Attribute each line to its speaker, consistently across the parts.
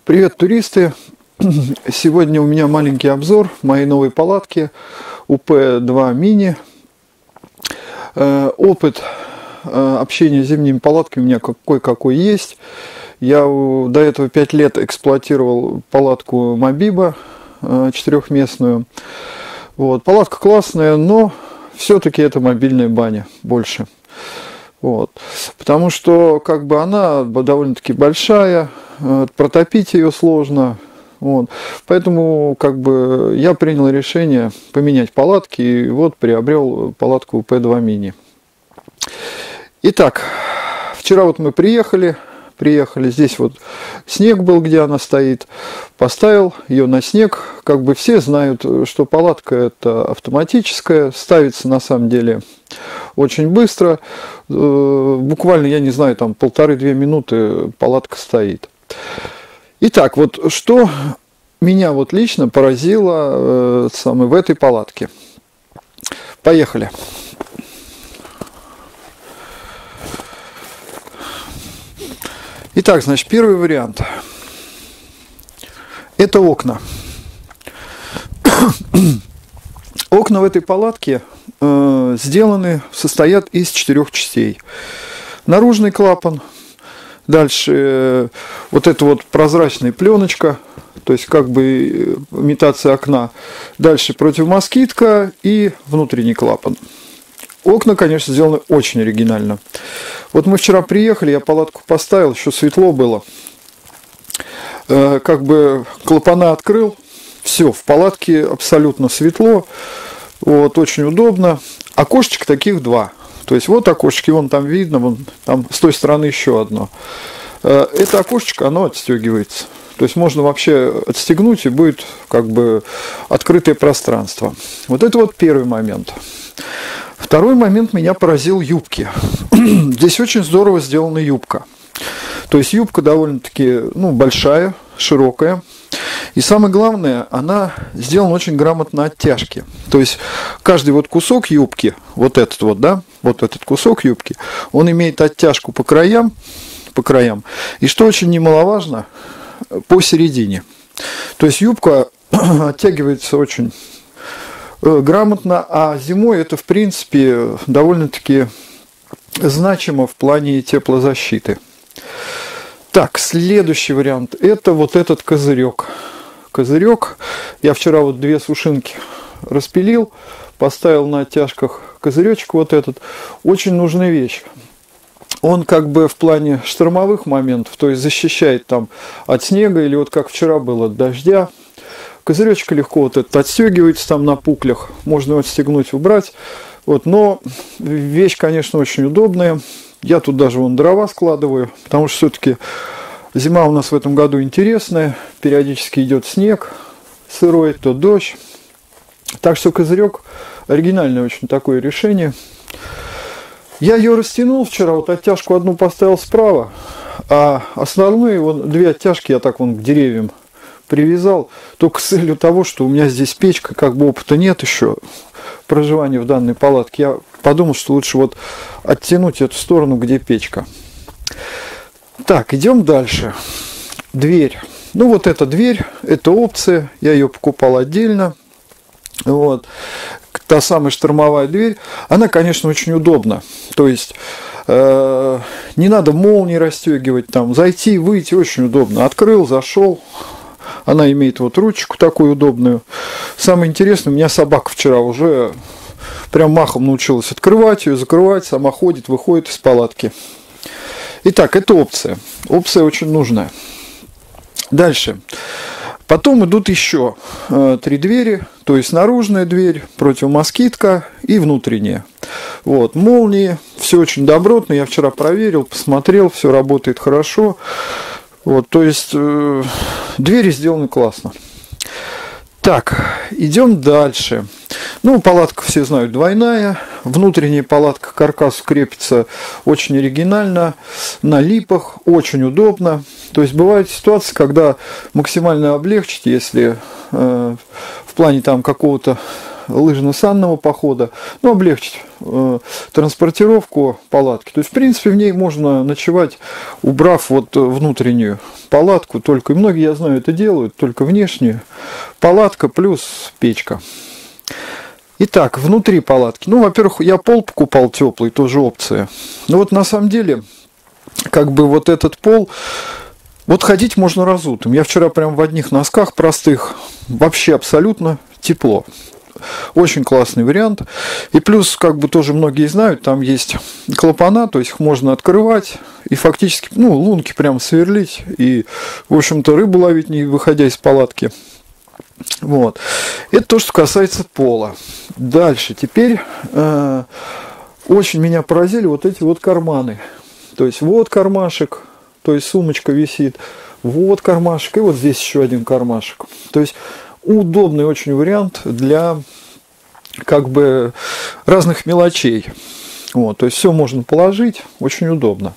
Speaker 1: Привет, туристы! Сегодня у меня маленький обзор моей новой палатки УП-2 Мини. Опыт общения с зимними палатками у меня какой есть. Я до этого 5 лет эксплуатировал палатку Мобиба 4-местную. Вот. Палатка классная, но все-таки это мобильная баня больше. Вот. Потому что она довольно-таки большая, протопить ее сложно. Вот. Поэтому я принял решение поменять палатки и приобрел палатку УП-2 Мини. Итак, вчера мы приехали, здесь снег был, где она стоит, поставил ее на снег. Все знают, что палатка это автоматическая, ставится на самом деле очень быстро, буквально, я не знаю, 1,5-2 минуты палатка стоит. Итак, что меня лично поразило в этой палатке. Поехали. Итак, первый вариант. Это окна. Окна в этой палатке состоят из 4 частей. Наружный клапан, дальше эта прозрачная пленочка, то есть имитация окна, дальше противомоскитка и внутренний клапан. Окна, конечно, сделаны очень оригинально. Мы вчера приехали, я палатку поставил, еще светло было. Клапана открыл, все, в палатке абсолютно светло, очень удобно. Окошечек таких 2. То есть окошечки, там видно, там с той стороны еще одно. Это окошечко, оно отстегивается. То есть можно вообще отстегнуть, и будет открытое пространство. Это первый момент. Второй момент меня поразил юбки. Здесь очень здорово сделана юбка. То есть юбка довольно-таки большая, широкая. И самое главное, она сделана очень грамотно оттяжки. То есть каждый кусок юбки, этот кусок юбки, он имеет оттяжку по краям. И что очень немаловажно, посередине. То есть юбка оттягивается очень грамотно, а зимой это в принципе довольно-таки значимо в плане теплозащиты. Так, следующий вариант, это этот козырек. Я вчера 2 сушинки распилил, поставил на оттяжках козыречек этот. Очень нужная вещь. Он в плане штормовых моментов, то есть защищает от снега или как вчера было, от дождя. Козыречек легко отстегивается на пуклях, можно его отстегнуть, убрать. Но вещь, конечно, очень удобная. Я тут даже дрова складываю, потому что все-таки зима у нас в этом году интересная. Периодически идет снег сырой, то дождь. Так что козырек оригинальное очень такое решение. Я ее растянул вчера, оттяжку одну поставил справа, а основные 2 оттяжки я к деревьям привязал, только с целью того, что у меня здесь печка, опыта нет еще проживания в данной палатке. Я подумал, что лучше оттянуть эту сторону, где печка. Так, идем дальше. Дверь. Эта дверь, это опция, я ее покупал отдельно. Та самая штормовая дверь, она, конечно, очень удобна. То есть не надо молнии расстегивать, зайти, выйти очень удобно. Открыл, зашел. Она имеет ручку такую удобную. Самое интересное, у меня собака вчера уже прям махом научилась открывать ее, закрывать, сама ходит, выходит из палатки. Итак, это опция. Опция очень нужная. Дальше. Потом идут еще 3 двери, то есть наружная дверь, противомоскитка и внутренняя. Молнии, все очень добротно, я вчера проверил, посмотрел, все работает хорошо. То есть двери сделаны классно. Так, идем дальше. Палатка, все знают, двойная. Внутренняя палатка к каркасу крепится очень оригинально, на липах, очень удобно. То есть бывают ситуации, когда максимально облегчить, если в плане какого-то лыжно-санного похода, ну, облегчить транспортировку палатки. То есть, в принципе, в ней можно ночевать, убрав вот внутреннюю палатку, только, и многие, я знаю, это делают, только внешнюю, палатка плюс печка. Итак, внутри палатки. Ну, во-первых, я пол покупал теплый, тоже опция. Но вот на самом деле, как бы вот этот пол, вот ходить можно разутым. Я вчера прям в одних носках простых, вообще абсолютно тепло. Очень классный вариант. И плюс, как бы тоже многие знают, там есть клапана, то есть их можно открывать и фактически, ну, лунки прям сверлить и, в общем-то, рыбу ловить, не выходя из палатки. Вот. Это то, что касается пола. Дальше. Теперь очень меня поразили вот эти вот карманы. То есть вот кармашек, то есть сумочка висит, вот кармашек, и вот здесь еще один кармашек. То есть удобный очень вариант для как бы разных мелочей. Вот, то есть все можно положить, очень удобно.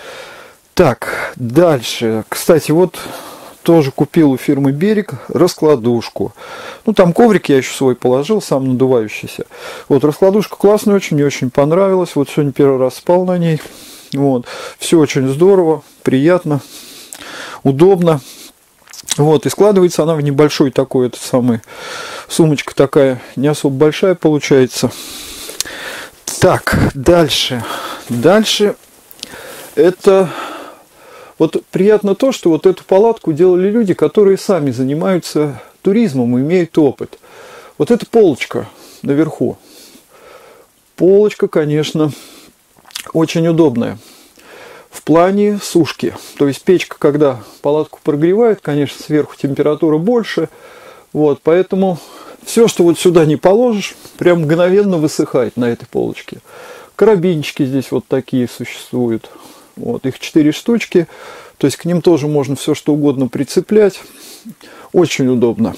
Speaker 1: Так, дальше. Кстати, вот тоже купил у фирмы «Берег» раскладушку. Ну, там коврик я еще свой положил, сам надувающийся. Вот, раскладушка классная очень, мне очень понравилась. Вот сегодня первый раз спал на ней. Вот, все очень здорово, приятно, удобно. Вот, и складывается она в небольшой такой, этот самый, сумочка такая, не особо большая получается. Так, дальше. Дальше это... Вот приятно то, что вот эту палатку делали люди, которые сами занимаются туризмом и имеют опыт. Вот эта полочка наверху. Полочка, конечно, очень удобная в плане сушки. То есть печка, когда палатку прогревает, конечно, сверху температура больше. Вот, поэтому все, что вот сюда не положишь, прям мгновенно высыхает на этой полочке. Карабинчики здесь вот такие существуют. Вот, их 4 штучки, то есть к ним тоже можно все что угодно прицеплять, очень удобно.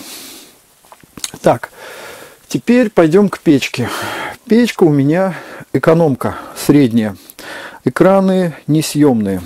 Speaker 1: Так, теперь пойдем к печке. Печка у меня экономка, средняя, экраны несъемные.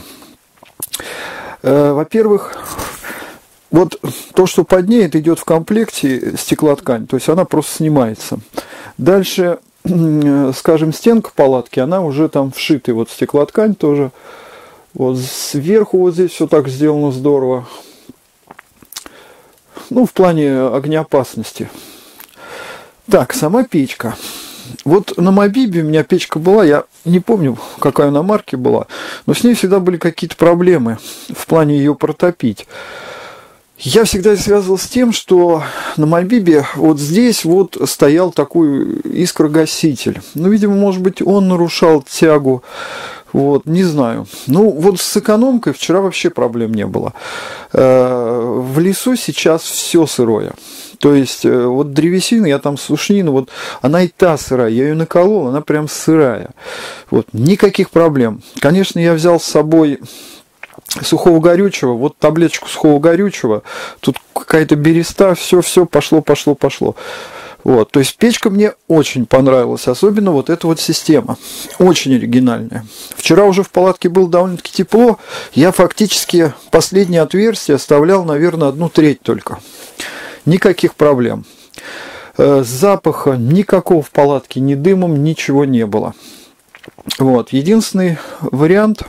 Speaker 1: Во-первых, вот то, что под ней, это идет в комплекте стеклоткань, то есть она просто снимается. Дальше, скажем, стенка палатки, она уже там вшитая, вот стеклоткань тоже. Вот сверху вот здесь все так сделано здорово. Ну, в плане огнеопасности. Так, сама печка. Вот на Мобибе у меня печка была, я не помню, какая она марки была, но с ней всегда были какие-то проблемы в плане ее протопить. Я всегда связывал с тем, что на Мобибе вот здесь вот стоял такой искрогаситель. Ну, видимо, может быть, он нарушал тягу. Вот, не знаю. Ну, вот с экономкой вчера вообще проблем не было. В лесу сейчас все сырое. То есть, вот древесина, я там сушнину, вот она и та сырая. Я ее наколол, она прям сырая. Вот, никаких проблем. Конечно, я взял с собой сухого горючего, вот таблеточку сухого горючего, тут какая-то береста, все пошло. Вот, то есть печка мне очень понравилась, особенно вот эта вот система, очень оригинальная. Вчера уже в палатке было довольно-таки тепло, я фактически последнее отверстие оставлял, наверное, 1/3 только. Никаких проблем. Запаха никакого в палатке, ни дымом, ничего не было. Вот, единственный вариант,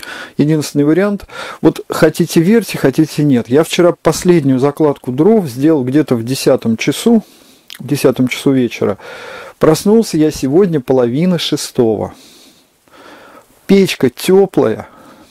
Speaker 1: вот хотите верьте, хотите нет. Я вчера последнюю закладку дров сделал где-то в 10 часу вечера. Проснулся я сегодня 5:30. Печка теплая.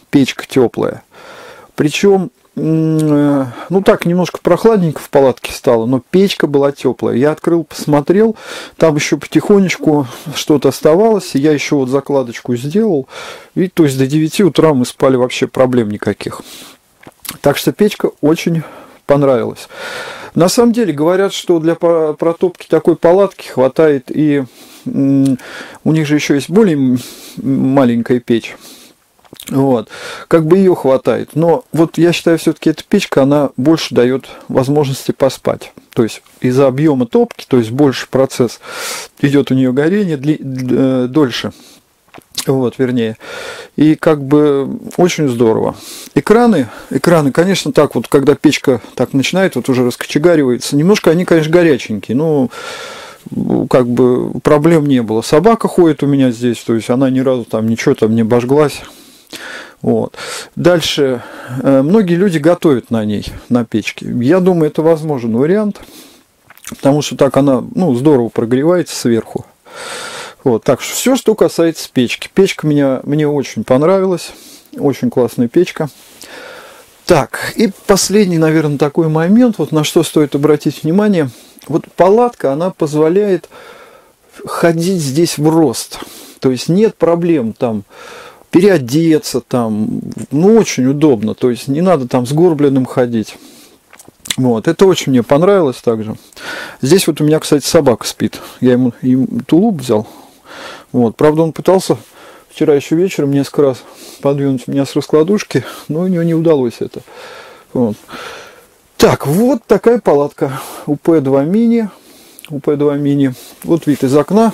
Speaker 1: Причем, ну так, немножко прохладненько в палатке стало, но печка была теплая. Я открыл, посмотрел, там еще потихонечку что-то оставалось, и я еще вот закладочку сделал. И то есть до 9 утра мы спали, вообще проблем никаких. Так что печка очень понравилась. На самом деле говорят, что для протопки такой палатки хватает, и у них же еще есть более маленькая печь. Вот, как бы ее хватает. Но вот я считаю, все-таки эта печка, она больше дает возможности поспать. То есть из-за объема топки, то есть больше процесс идет у нее горение дольше. Вот, вернее. И как бы очень здорово. Экраны, конечно, так вот, когда печка так начинает, вот уже раскочегаривается, немножко они, конечно, горяченькие, но как бы проблем не было. Собака ходит у меня здесь, то есть она ни разу там ничего там не обожглась. Вот. Дальше, многие люди готовят на ней, на печке. Я думаю, это возможен вариант, потому что так она, ну, здорово прогревается сверху. Вот. Так что все, что касается печки. Печка мне очень понравилась, очень классная печка. Так, и последний, наверное, такой момент, вот на что стоит обратить внимание. Вот палатка, она позволяет ходить здесь в рост. То есть нет проблем там переодеться, там, ну, очень удобно. То есть не надо там сгорбленным ходить. Вот, это очень мне понравилось также. Здесь вот у меня, кстати, собака спит. Я ему тулуп взял. Вот, правда, он пытался вчера еще вечером несколько раз подвинуть меня с раскладушки, но у него не удалось это. Вот. Так, вот такая палатка УП-2 мини. УП-2 мини. Вот вид из окна.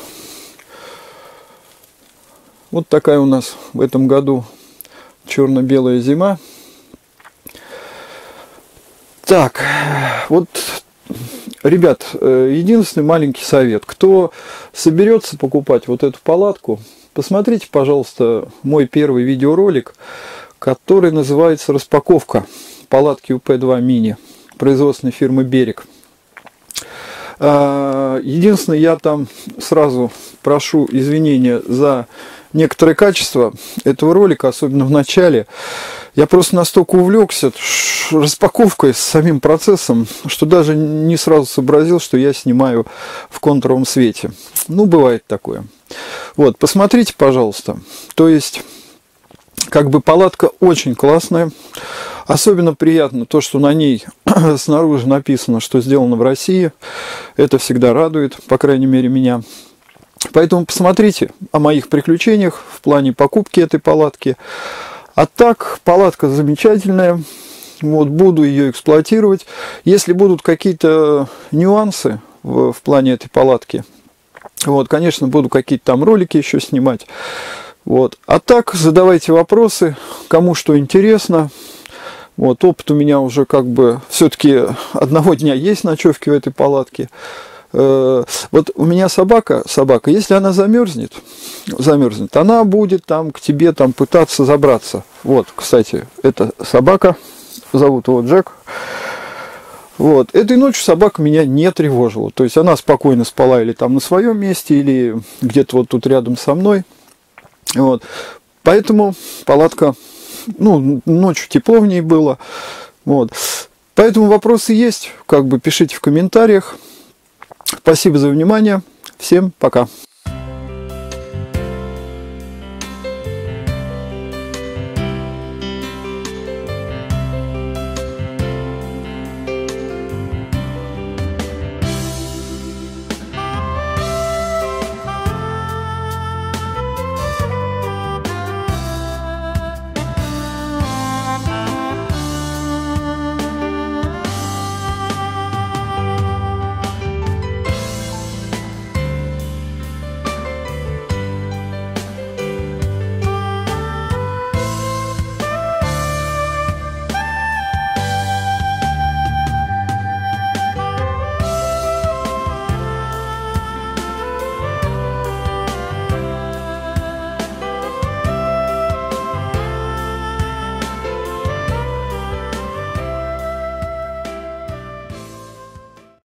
Speaker 1: Вот такая у нас в этом году черно-белая зима. Так, вот, ребят, единственный маленький совет. Кто соберется покупать вот эту палатку, посмотрите, пожалуйста, мой первый видеоролик, который называется «Распаковка палатки УП-2 мини» производственной фирмы «Берег». Единственное, я там сразу прошу извинения за некоторые качества этого ролика, особенно в начале. Я просто настолько увлекся распаковкой с самим процессом, что даже не сразу сообразил, что я снимаю в контуровом свете. Ну, бывает такое. Вот, посмотрите, пожалуйста. То есть, как бы палатка очень классная. Особенно приятно то, что на ней снаружи написано, что сделано в России. Это всегда радует, по крайней мере, меня. Поэтому посмотрите о моих приключениях в плане покупки этой палатки. А так, палатка замечательная. Вот, буду ее эксплуатировать. Если будут какие-то нюансы в плане этой палатки, вот, конечно, буду какие-то там ролики еще снимать. Вот. А так, задавайте вопросы, кому что интересно. Вот, опыт у меня уже как бы все-таки одного дня есть ночевки в этой палатке. Вот у меня собака, если она замерзнет, она будет там к тебе там пытаться забраться. Вот, кстати, это собака, зовут его Джек. Вот, этой ночью собака меня не тревожила. То есть она спокойно спала или там на своем месте, или где-то вот тут рядом со мной. Вот. Поэтому палатка, ну, ночью тепло в ней было. Вот. Поэтому вопросы есть, как бы пишите в комментариях. Спасибо за внимание. Всем пока.